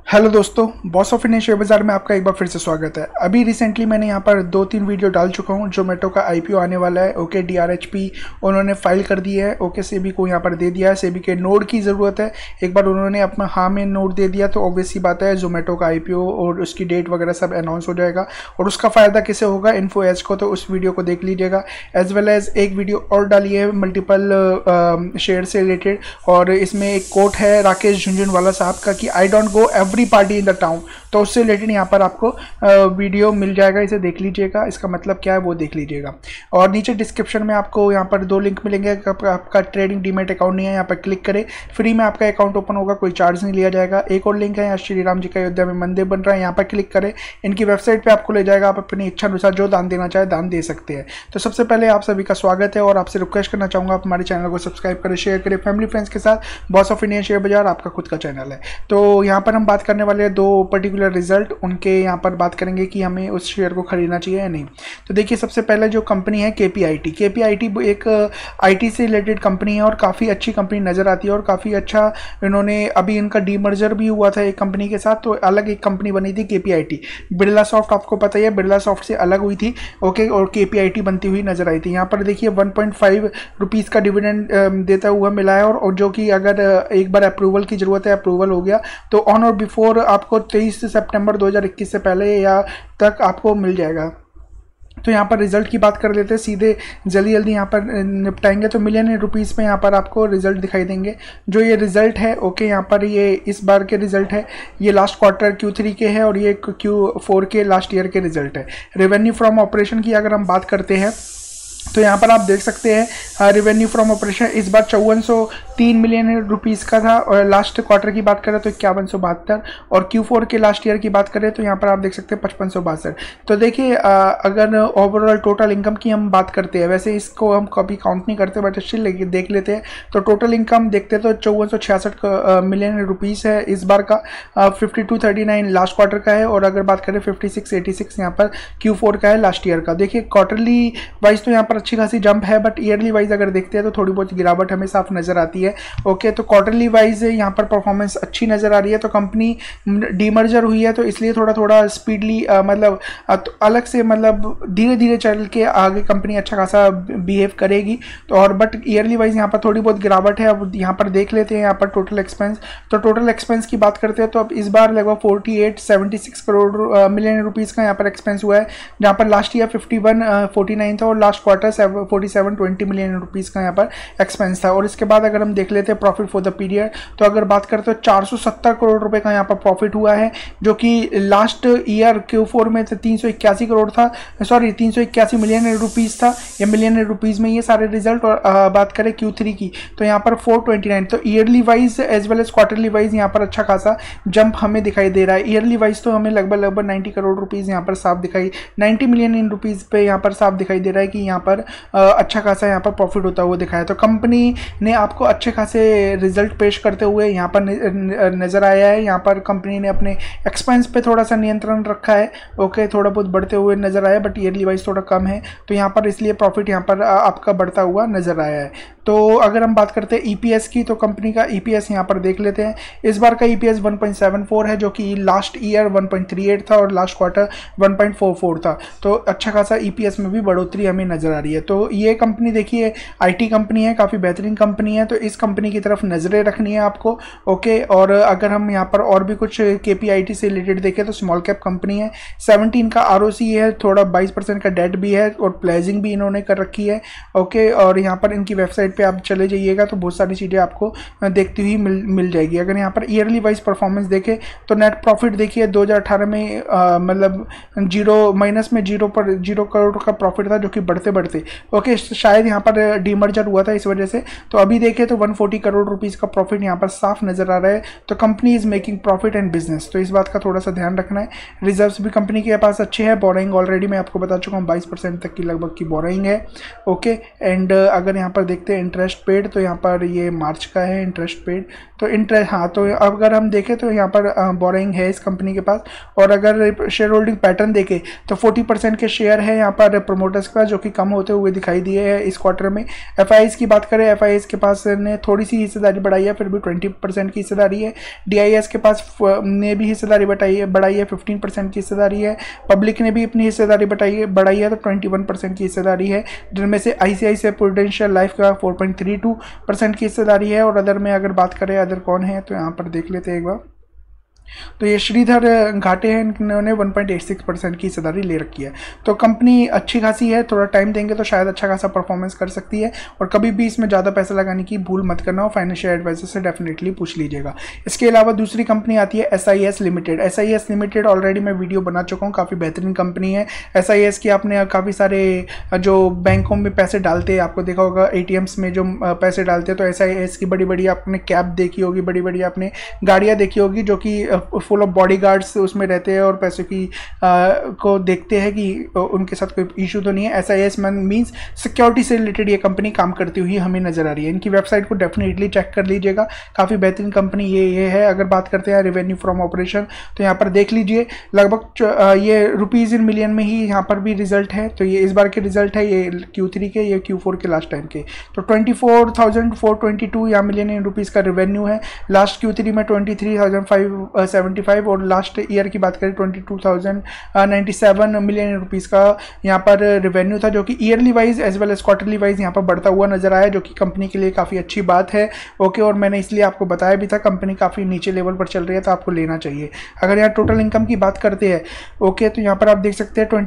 Hello दोस्तों, boss of Indian share बाजार में आपका एक बार फिर से स्वागत है। अभी रिसेंटली मैंने यहाँ पर 2-3 वीडियो डाल चुका हूँ। जोमेटो का आईपीओ आने वाला है। ओके, डीआरएचपी उन्होंने फाइल कर दी है। ओके, सेबी को यहाँ पर दे दिया है। सेबी के नोड की ज़रूरत है। एक बार उन्होंने अपना हाँ में नोड दे दिया तो ऑब्वियस सी बात है जोमेटो का आईपीओ और उसकी डेट वगैरह सब अनाउंस हो जाएगा। और उसका फ़ायदा किसे होगा, इन्फो एज को, तो उस वीडियो को देख लीजिएगा। एज वेल एज एक वीडियो और डाली है मल्टीपल शेयर से रिलेटेड, और इसमें एक कोट है राकेश झुनझुनवाला साहब का कि I don't go every party in the town. तो उससे रिलेटेड यहाँ पर आपको वीडियो मिल जाएगा, इसे देख लीजिएगा। इसका मतलब क्या है वो देख लीजिएगा। और नीचे डिस्क्रिप्शन में आपको यहाँ पर 2 लिंक मिलेंगे। आपका ट्रेडिंग डीमेट अकाउंट नहीं है, यहाँ पर क्लिक करें, फ्री में आपका अकाउंट ओपन होगा, कोई चार्ज नहीं लिया जाएगा। एक और लिंक है, यहाँ श्री राम जी का अयोध्या में मंदिर बन रहा है, यहाँ पर क्लिक करें, इनकी वेबसाइट पर आपको ले जाएगा। आप अपनी इच्छा अनुसार जो दान देना चाहे दान दे सकते हैं। तो सबसे पहले आप सभी का स्वागत है और आपसे रिक्वेस्ट करना चाहूँगा आप हमारे चैनल को सब्सक्राइब करें, शेयर करें फैमिली फ्रेंड्स के साथ। बॉस ऑफ इंडियन शेयर बाजार आपका खुद का चैनल है। तो यहाँ पर हम बात करने वाले हैं 2 पर्टिकुलर रिजल्ट, उनके यहाँ पर बात करेंगे कि हमें उस शेयर को खरीदना चाहिए या नहीं। तो देखिए, सबसे पहले जो कंपनी है केपीआईटी एक आईटी से रिलेटेड कंपनी है और काफ़ी अच्छी कंपनी नज़र आती है। और काफ़ी अच्छा इन्होंने, अभी इनका डीमर्जर भी हुआ था एक कंपनी के साथ, तो अलग एक कंपनी बनी थी केपीआईटी। बिरला सॉफ्ट आपको पता ही है, बिरला सॉफ्ट से अलग हुई थी। ओके, और केपीआईटी बनती हुई नजर आई थी। यहाँ पर देखिए 1.5 रुपीज़ का डिविडेंड देता हुआ मिला है, और जो कि अगर एक बार अप्रूवल की ज़रूरत है, अप्रूवल हो गया तो ऑन और बिफोर आपको 23 सितंबर 2021 से पहले या तक आपको मिल जाएगा। तो यहाँ पर रिजल्ट की बात कर लेते हैं, सीधे जल्दी जल्दी यहाँ पर निपटाएंगे। तो मिलियन रुपीज़ में यहाँ पर आपको रिजल्ट दिखाई देंगे। जो ये रिजल्ट है, ओके, यहाँ पर ये इस बार के रिजल्ट है, ये लास्ट क्वार्टर Q3 के है और ये Q4 के लास्ट ईयर के रिजल्ट है। रेवेन्यू फ्रॉम ऑपरेशन की अगर हम बात करते हैं तो यहाँ पर आप देख सकते हैं रेवेन्यू फ्रॉम ऑपरेशन इस बार 5403 मिलियन रुपीज़ का था, और लास्ट क्वार्टर की बात करें तो 5172, और Q4 के लास्ट ईयर की बात करें तो यहाँ पर आप देख सकते हैं 5562। तो देखिए, अगर ओवरऑल टोटल इनकम की हम बात करते हैं, वैसे इसको हम कभी काउंट नहीं करते बट स्टिल देख लेते हैं, तो टोटल इनकम देखते हैं तो 5466 मिलियन रुपीज़ है इस बार का। 5239 लास्ट क्वार्टर का है, और अगर बात करें 5686 यहाँ पर Q4 का है लास्ट ईयर का। देखिए, क्वार्टरली वाइज तो यहाँ पर अच्छी खासी जंप है, बट ईयरली वाइज अगर देखते हैं तो थोड़ी बहुत गिरावट हमें साफ नजर आती है। ओके, तो क्वार्टरली वाइज यहाँ पर परफॉर्मेंस अच्छी नजर आ रही है। तो कंपनी डीमर्जर हुई है तो इसलिए थोड़ा थोड़ा स्पीडली मतलब अलग से, मतलब धीरे धीरे चल के आगे कंपनी अच्छा खासा बिहेव करेगी। तो और बट ईयरली वाइज यहाँ पर थोड़ी बहुत गिरावट है। अब यहाँ पर देख लेते हैं यहाँ पर टोटल एक्सपेंस। तो टोटल एक्सपेंस की बात करते हैं तो अब इस बार लगभग 4876 करोड़ मिलियन रुपीज़ का यहाँ पर एक्सपेंस हुआ है, जहाँ पर लास्ट ईयर 5149 था और लास्ट क्वार्टर 4720 मिलियन रुपीज़ का यहाँ पर एक्सपेंस था। और इसके बाद अगर हम देख लेते हैं प्रॉफिट फॉर द पीरियड, तो अगर बात करते हैं 470 करोड़ रुपए का यहाँ पर प्रॉफिट हुआ है, जो कि लास्ट ईयर Q4 में 381 करोड़ था, सॉरी 381 मिलियन रुपीज़ था। ये मिलियन रुपीज़ में ये सारे रिजल्ट। और बात करें Q3 की तो यहाँ पर 429। तो yearly wise as well as quarterly wise यहाँ पर अच्छा खासा जंप हमें दिखाई दे रहा है। ईयरली वाइज तो हमें लगभग 90 करोड़ रुपीज़ यहाँ पर साफ 90 मिलियन रुपीज़ पे यहाँ पर साफ दिखाई दे रहा है कि यहाँ पर अच्छा खासा यहाँ पर प्रॉफिट होता हुआ दिखाया। तो कंपनी ने आपको अच्छे खासे रिजल्ट पेश करते हुए यहाँ पर नज़र आया है। यहाँ पर कंपनी ने अपने एक्सपेंस पे थोड़ा सा नियंत्रण रखा है। ओके, थोड़ा बहुत बढ़ते हुए नज़र आया, बट ईयरली वाइज थोड़ा कम है, तो यहाँ पर इसलिए प्रॉफिट यहाँ पर आपका बढ़ता हुआ नज़र आया है। तो अगर हम बात करते हैं ईपीएस की, तो कंपनी का ईपीएस यहाँ पर देख लेते हैं। इस बार का ईपीएस 1.74 है, जो कि लास्ट ईयर 1.38 था और लास्ट क्वार्टर 1.44 था। तो अच्छा खासा ईपीएस में भी बढ़ोतरी हमें नज़र आ रही है। तो ये कंपनी देखिए आईटी कंपनी है, काफ़ी बेहतरीन कंपनी है, तो इस कंपनी की तरफ नज़रें रखनी है आपको। ओके, और अगर हम यहाँ पर और भी कुछ केपीआईटी से रिलेटेड देखें तो स्मॉल कैप कंपनी है, 17 का आरओसी है, थोड़ा 22% का डेट भी है और प्लेजिंग भी इन्होंने कर रखी है। ओके, और यहाँ पर इनकी वेबसाइट पे आप चले जाइएगा तो बहुत सारी चीज़ें आपको देखती हुई मिल जाएगी। अगर यहाँ पर ईयरली वाइज परफॉर्मेंस देखें तो नेट प्रॉफिट देखिए 2018 में मतलब -0 करोड़ का प्रॉफिट था, जो कि बढ़ते बढ़ते ओके शायद यहाँ पर डीमर्जर हुआ था इस वजह से। तो अभी देखें तो 140 करोड़ रुपीज़ का प्रॉफिट यहाँ पर साफ नज़र आ रहा है। तो company is making profit and business, तो इस बात का थोड़ा सा ध्यान रखना है। रिजर्व्स भी कंपनी के पास अच्छे हैं। बोरिंग ऑलरेडी मैं आपको बता चुका हूँ 22% तक की लगभग की बोरिंग है। ओके, एंड अगर यहाँ पर देखते हैं इंटरेस्ट पेड, तो यहाँ पर ये मार्च का है इंटरेस्ट पेड। तो इंटरेस्ट, हाँ, तो अगर हम देखें तो यहाँ पर बोरिंग है इस कंपनी के पास। और अगर शेयर होल्डिंग पैटर्न देखें तो 40% के शेयर है यहाँ पर प्रमोटर्स के पास, जो कि कम होते हुए दिखाई दिए हैं इस क्वार्टर में। FIS की बात करें, FIS के पास ने थोड़ी सी हिस्सेदारी बढ़ाई है, फिर भी 20% की हिस्सेदारी है। DIS के पास ने भी हिस्सेदारी बढ़ाई है, 15% की हिस्सेदारी है। पब्लिक ने भी अपनी हिस्सेदारी बढ़ाई है तो 21% की हिस्सेदारी है, जिनमें से ICICI प्रूडेंशियल लाइफ का 4.32% की हिस्सेदारी है। और अदर में अगर बात करें अदर कौन है तो यहाँ पर देख लेते हैं एक बार। तो ये श्रीधर घाटे हैं, इन्होंने 1.86% की हिस्सेदारी ले रखी है। तो कंपनी अच्छी खासी है, थोड़ा टाइम देंगे तो शायद अच्छा खासा परफॉर्मेंस कर सकती है। और कभी भी इसमें ज़्यादा पैसा लगाने की भूल मत करना हो, फाइनेंशियल एडवाइजर से डेफिनेटली पूछ लीजिएगा। इसके अलावा दूसरी कंपनी आती है SIS limited. SIS limited already मैं वीडियो बना चुका हूँ, काफ़ी बेहतरीन कंपनी है। SIS की आपने काफ़ी सारे जो बैंकों में पैसे डालते हैं, आपको देखा होगा ATMs में जो पैसे डालते हैं, तो SIS की बड़ी बड़ी आपने कैब देखी होगी, बड़ी बड़ी आपने गाड़ियाँ देखी होगी जो कि फुल ऑफ बॉडीगार्ड्स उसमें रहते हैं और पैसों की को देखते हैं कि उनके साथ कोई इशू तो नहीं है। SIS मीन्स सिक्योरिटी से रिलेटेड ये कंपनी काम करती हुई हमें नजर आ रही है। इनकी वेबसाइट को डेफिनेटली चेक कर लीजिएगा, काफ़ी बेहतरीन कंपनी ये है। अगर बात करते हैं रेवेन्यू फ्रॉम ऑपरेशन तो यहाँ पर देख लीजिए, लगभग ये रुपीज़ इन मिलियन में ही यहाँ पर भी रिजल्ट है। तो ये इस बार के रिजल्ट है, ये Q3 के, ये Q4 के लास्ट टाइम के। तो 24,422 या मिलियन इन रुपीज़ का रेवेन्यू है। लास्ट Q3 में 23,575 और लास्ट ईयर की बात करें 22,097 मिलियन रुपीज़ का यहाँ पर रेवेन्यू था, जो कि yearly wise as well as quarterly wise यहाँ पर बढ़ता हुआ नजर आया, जो कि कंपनी के लिए काफ़ी अच्छी बात है। ओके, और मैंने इसलिए आपको बताया भी था कंपनी काफ़ी नीचे लेवल पर चल रही है तो आपको लेना चाहिए। अगर यहाँ टोटल इनकम की बात करते हैं, ओके, तो यहाँ पर आप देख सकते हैं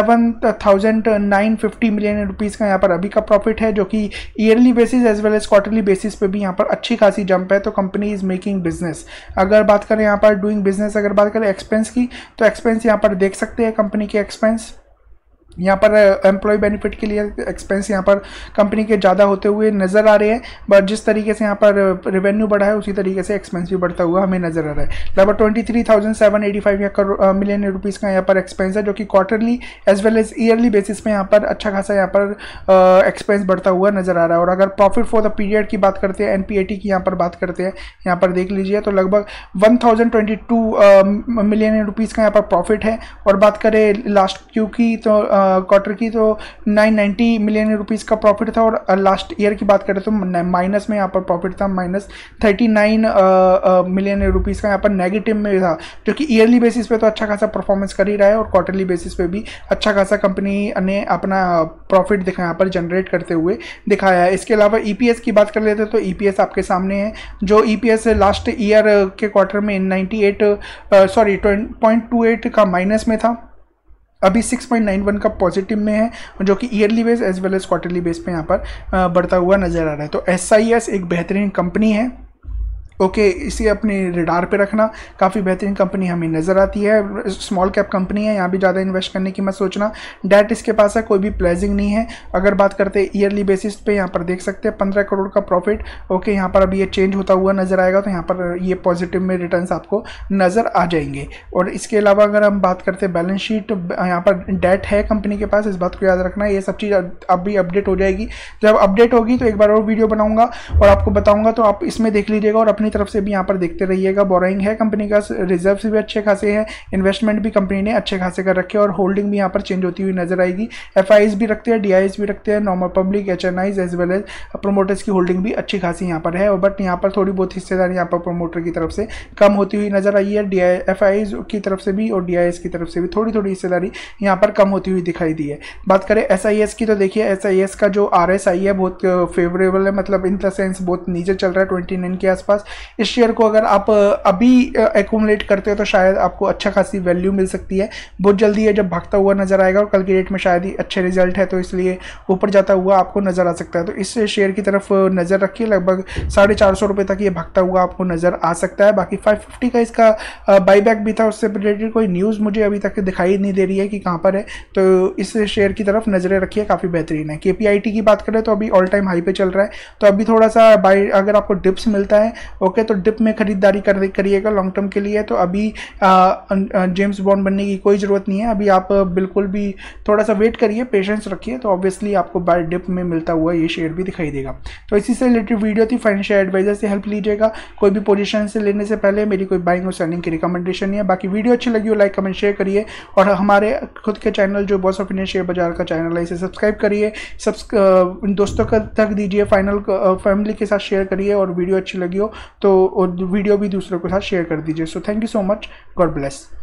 27,950 मिलियन रुपीज़ का यहाँ पर अभी का प्रॉफिट है, जो कि yearly basis as well as quarterly basis पे भी यहाँ पर अच्छी खासी जंप है। तो कंपनी इज मेकिंग बिजनेस। अगर बात करें यहाँ पर डूइंग बिजनेस, अगर बात करें एक्सपेंस की, तो एक्सपेंस यहाँ पर देख सकते हैं कंपनी के एक्सपेंस। यहाँ पर एम्प्लॉय बेनिफिट के लिए एक्सपेंस यहाँ पर कंपनी के ज़्यादा होते हुए नज़र आ रहे हैं, बट जिस तरीके से यहाँ पर रेवेन्यू बढ़ा है उसी तरीके से एक्सपेंस भी बढ़ता हुआ हमें नज़र आ रहा है। लगभग 23,785 मिलियन रुपीज़ का यहाँ पर एक्सपेंस है, जो कि quarterly as well as yearly basis में यहाँ पर अच्छा खासा यहाँ पर एक्सपेंस बढ़ता हुआ नज़र आ रहा है। और अगर प्रॉफिट फॉर द पीरियड की बात करते हैं, NPAT की यहाँ पर बात करते हैं, यहाँ पर देख लीजिए, तो लगभग 1,022 मिलियन रुपीज़ का यहाँ पर प्रॉफिट है। और बात करें लास्ट Q की तो क्वार्टर की, तो 990 मिलियन रुपीज़ का प्रॉफिट था। और लास्ट ईयर की बात करें तो माइनस में यहाँ पर प्रॉफिट था, -39 मिलियन रुपीज़ का यहाँ पर नेगेटिव में था, जो कि ईयरली बेसिस पे तो अच्छा खासा परफॉर्मेंस कर ही रहा है और क्वार्टरली बेसिस पे भी अच्छा खासा कंपनी ने अपना प्रॉफिट दिखा यहाँ पर जनरेट करते हुए दिखाया है। इसके अलावा EPS की बात कर लेते हैं तो EPS आपके सामने है, जो EPS लास्ट ईयर के क्वार्टर में 0.28 का माइनस में था, अभी 6.91 का पॉजिटिव में है, जो कि yearly base as well as quarterly base पे यहाँ पर बढ़ता हुआ नज़र आ रहा है। तो SIS एक बेहतरीन कंपनी है। ओके, इसे अपने रिडार पे रखना, काफ़ी बेहतरीन कंपनी हमें नज़र आती है। स्मॉल कैप कंपनी है, यहाँ भी ज़्यादा इन्वेस्ट करने की मत सोचना। डेट इसके पास है, कोई भी प्लेजिंग नहीं है। अगर बात करते हैं ईयरली बेसिस पे, यहाँ पर देख सकते हैं 15 करोड़ का प्रॉफिट। ओके, यहाँ पर अभी ये चेंज होता हुआ नज़र आएगा, तो यहाँ पर ये पॉजिटिव में रिटर्न्स आपको नज़र आ जाएंगे। और इसके अलावा अगर हम बात करते हैं बैलेंस शीट, यहाँ पर डेट है कंपनी के पास, इस बात को याद रखना। ये सब चीज़ अभी अपडेट हो जाएगी, जब अपडेट होगी तो एक बार और वीडियो बनाऊँगा और आपको बताऊँगा, तो आप इसमें देख लीजिएगा और अपनी तरफ से भी यहाँ पर देखते रहिएगा। बोरोइंग है कंपनी का, रिजर्व्स भी अच्छे खासे हैं, इन्वेस्टमेंट भी कंपनी ने अच्छे खासे कर रखे हैं और होल्डिंग भी यहाँ पर चेंज होती हुई नजर आएगी। FIs भी रखते हैं, DIs भी रखते हैं, normal public, HNIs as well as promoters की होल्डिंग भी अच्छी खासी यहाँ पर है। और बट यहाँ पर थोड़ी बहुत हिस्सेदारी यहाँ पर प्रोमोटर की तरफ से कम होती हुई नजर आई है। FIs की तरफ से भी और DIs की तरफ से भी थोड़ी थोड़ी हिस्सेदारी यहाँ पर कम होती हुई दिखाई दी है। बात करें SIS की, तो देखिए SIS का जो RSI है बहुत फेवरेबल है, मतलब इन द सेंस बहुत नीचे चल रहा है 29 के आसपास। इस शेयर को अगर आप अभी एक्यूमुलेट करते हो तो शायद आपको अच्छा खासी वैल्यू मिल सकती है। बहुत जल्दी है जब भागता हुआ नजर आएगा और कल की डेट में शायद ही अच्छे रिजल्ट है, तो इसलिए ऊपर जाता हुआ आपको नजर आ सकता है। तो इस शेयर की तरफ नजर रखिए, लगभग 450 रुपये तक ये भागता हुआ आपको नजर आ सकता है। बाकी 550 का इसका बाईबैक भी था, उससे रिलेटेड कोई न्यूज़ मुझे अभी तक दिखाई नहीं दे रही है कि कहाँ पर है, तो इस शेयर की तरफ नजरें रखिए, काफ़ी बेहतरीन है। KPIT की बात करें तो अभी ऑल टाइम हाई पे चल रहा है, तो अभी थोड़ा सा बाई अगर आपको डिप्स मिलता है ओके, तो डिप में खरीदारी करिएगा लॉन्ग टर्म के लिए। तो अभी जेम्स बॉन्ड बनने की कोई ज़रूरत नहीं है, अभी आप बिल्कुल भी थोड़ा सा वेट करिए, पेशेंस रखिए, तो ऑब्वियसली आपको बाय डिप में मिलता हुआ ये शेयर भी दिखाई देगा। तो इसी से रिलेटेड वीडियो थी, फाइनेंशियल एडवाइजर से हेल्प लीजिएगा। कोई भी पोजीशन से लेने से पहले मेरी कोई बाइंग और सेलिंग की रिकमेंडेशन नहीं है। बाकी वीडियो अच्छी लगी हो लाइक कमेंट शेयर करिए, और हमारे खुद के चैनल जो बॉस ऑफ इंडियन शेयर बाजार का चैनल है इसे सब्सक्राइब करिए, दोस्तों तक दीजिए, फैमिली के साथ शेयर करिए, और वीडियो अच्छी लगी हो तो वीडियो भी दूसरों के साथ शेयर कर दीजिए। So thank you so much, God bless.